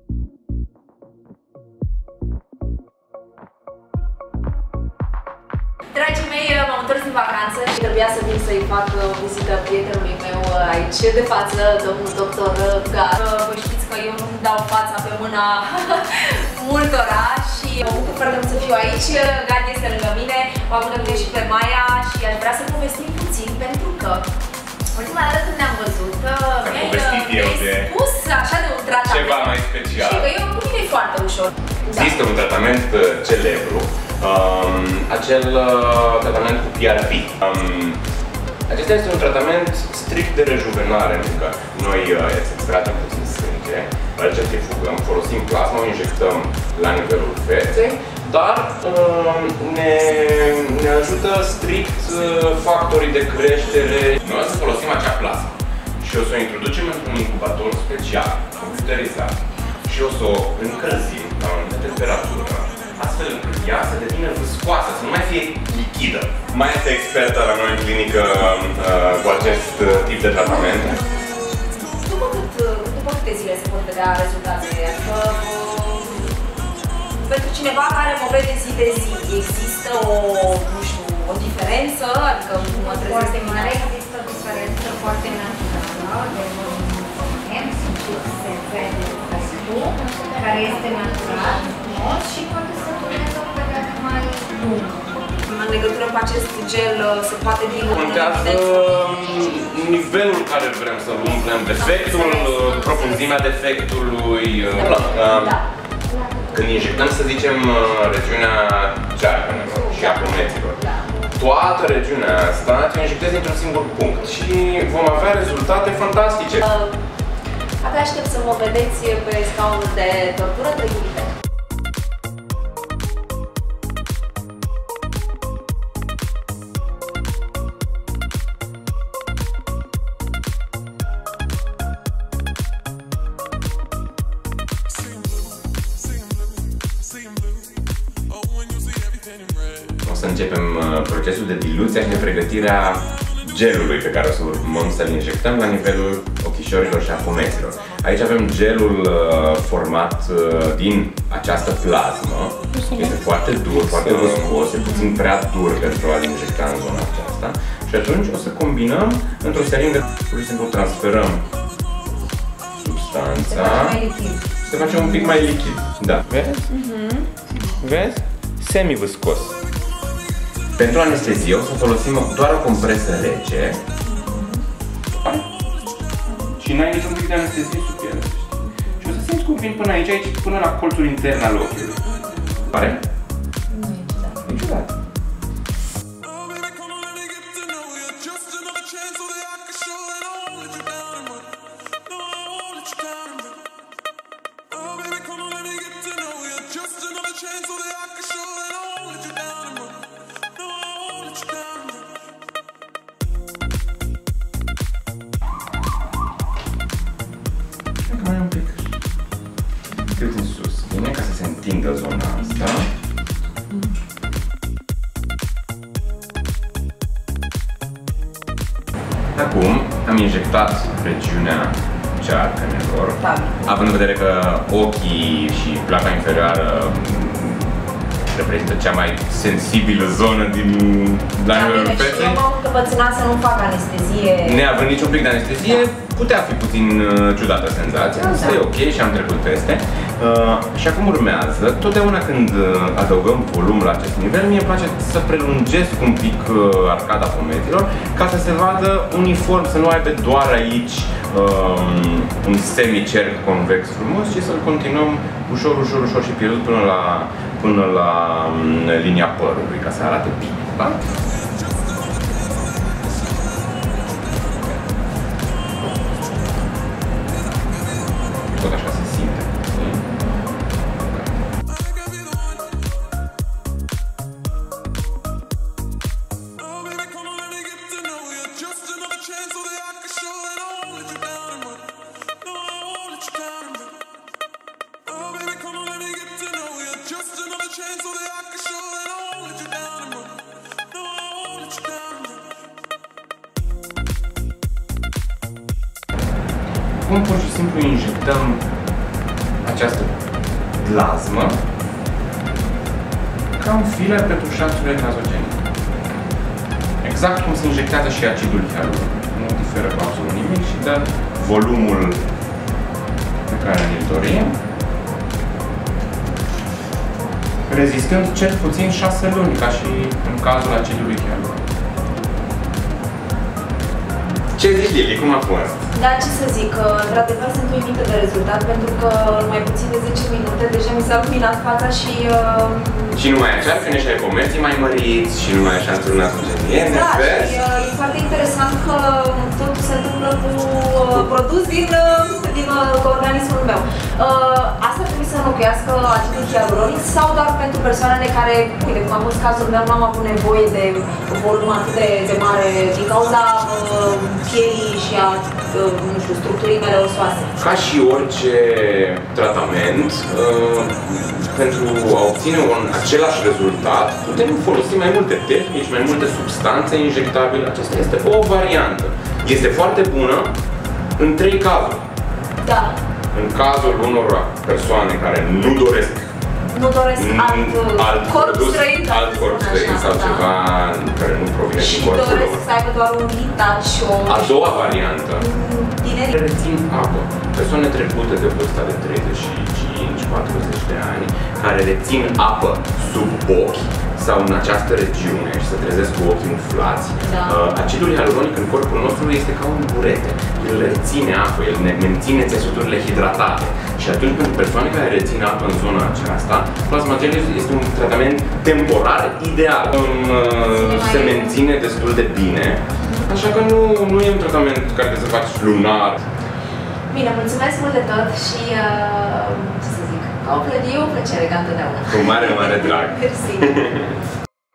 Dragii mei, m-am întors din vacanță și trebuia să vin să-i fac o vizită prietenului meu aici de față, domnul doctor Gar. Vă știți că eu nu dau fața pe mâna multora și mă bucur foarte mult să fiu aici. Gar este lângă mine, o am lângă mine și pe Maia și aș vrea să povestim puțin pentru că ultima dată când ne-am văzut, mi-ai spus așa de un tratament ceva mai special. Și că eu cu mine e foarte ușor. Există un tratament celebru, acel tratament cu PRP. Acesta este un tratament strict de rejuvenare, pentru că noi extragem puțin sânge, centrifugăm, folosim plasma, o injectăm la nivelul feței, dar ne ajută strict factorii de creștere. Noi o să folosim acea plasmă și o să o introducem într-un incubator special, computerizat, și o să o încălzim la o anumită temperatură, astfel încât ea să devină viscoasă, să nu mai fie lichidă. Mai este expertă la noi în clinică cu acest tip de tratament. După câte zile se pot vedea rezultatele? Adică, pentru cineva care mă vede zi de zi, există nu știu, o diferență? Adică mă trezesc de mare? Există o diferență foarte naturală de se vede răstul, care este natural, frumos și poate să dureze o perioadă mai lungă. În legătură cu acest gel se poate dilua? Contează nivelul care vrem să-l umplem, defectul, profunzimea defectului. Când injectăm, să zicem, regiunea cearcănelor și a plumeților, toată regiunea asta te injectezi într-un singur punct și vom avea rezultate fantastice. Abia aștept să mă vedeți pe scaunul de tortură 3 minute. O să începem procesul de diluție și de pregătirea gelului pe care o să urmăm să-l injectăm la nivelul ochișorilor și a pomeților. Aici avem gelul format din această plasmă. Este foarte dur, foarte viscos, e puțin prea dur pentru a-l injecta în zona aceasta. Și atunci o să combinăm într-o seringă, pur și simplu transferăm substanța. Se face un pic mai lichid. Da. Vezi? Vezi? Semi-viscos. Pentru anestezie o să folosim doar o compresă rece și n-ai niciun pic de anestezie sub piele. Și o să simți cum vin până aici, până la colțul intern al ochiului. Pare? Nu e ciudat. E ciudat. Mai un pic. Cât în sus. Bine, ca să se întindă zona asta. Acum am injectat regiunea cearcănelor. Având în vedere că ochii și placa inferioară reprezintă cea mai sensibilă zonă din la nivelul feței. Eu m-am încăpățânat să nu fac anestezie. Neavând niciun pic de anestezie, putea fi puțin ciudată senzația, însă e ok și am trecut peste. Și acum urmează, totdeauna când adăugăm volum la acest nivel, mie îmi place să prelungesc un pic arcada pomeților ca să se vadă uniform, să nu aibă doar aici un semicerc convex frumos, ci să-l continuăm ușor, ușor, ușor și pierdut până la linia părului, ca să arate bine. Da? Tot așa se simte. Acum pur și simplu injectăm această plasmă ca un filer pentru șanțurile nazogene. Exact cum se injectează și acidul hialuronic. Nu diferă cu absolut nimic și dă volumul pe care ne-l dorim, rezistând cel puțin 6 luni, ca și în cazul acidului hialuronic. Ce zici, Lili? Cum a fost? Da, ce să zic, într-adevăr sunt uimită de rezultat, pentru că în mai puțin de 10 minute deja mi s-a luminat fața și... Și numai așa, când și ai pomerții mai măriți și numai așa într-un asociere. Da, și e foarte interesant că totul se întâmplă cu produs din organismul meu. Asta trebuie să înlocuiască acidul hialuronic sau doar pentru persoanele care, uite, cum am fost cazul meu, n-am avut nevoie de volum atât de mare din cauza pielii și a, nu știu, structurii mele osoase. Ca și orice tratament, pentru a obține același rezultat, putem folosi mai multe tehnici, mai multe substanțe injectabile. Aceasta este o variantă. Este foarte bună în 3 cazuri. Da. În cazul unor persoane care nu doresc alt corp străin, sau ceva care nu provine din corpul lor. Și doresc să aibă doar un vintage și o... A doua variantă, tineri rețin apă. Persoane trecute de vârsta de 35-40 de ani care rețin apă sub ochi sau în această regiune și se trezesc cu ochii umflați. Da. Acidul hialuronic în corpul nostru este ca un burete. El reține apă, el ne menține țesuturile hidratate. Și atunci, pentru persoane care rețin apă în zona aceasta, plasma gel este un tratament temporar ideal. Se menține destul de bine, așa că nu e un tratament care trebuie să faci lunar. Bine, mulțumesc mult de tot și, ce să zic, o plăcere ca întotdeauna. Cu mare, mare drag. Mersi.